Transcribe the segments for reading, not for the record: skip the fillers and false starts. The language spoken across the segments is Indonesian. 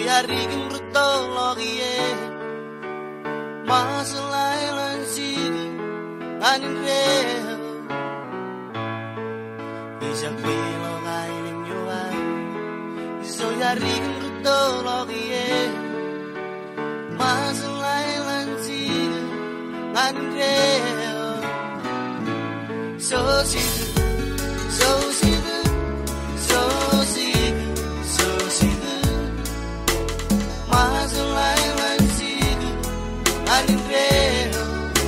hari gemruto logie masalai lansi anin reo bisa kwilo kainin yoa so hari gemruto logie masalai lansi anin reo so sigu so sigu so sigu so sigu masalai lansi anin reo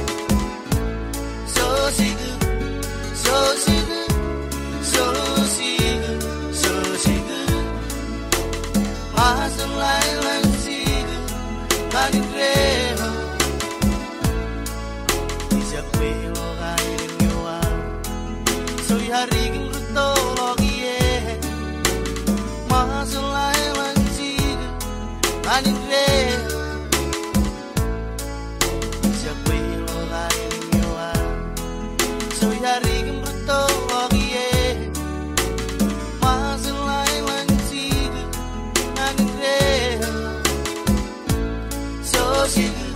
so sigu so sigu so sigu so sigu masalai lansi anin reo bisa kwelo kainin yoa so hari gemruto logie masalai lansi anin reo bisa kwelo kainin yoa so hari gemruto logie masalai lansi anin reo so sigu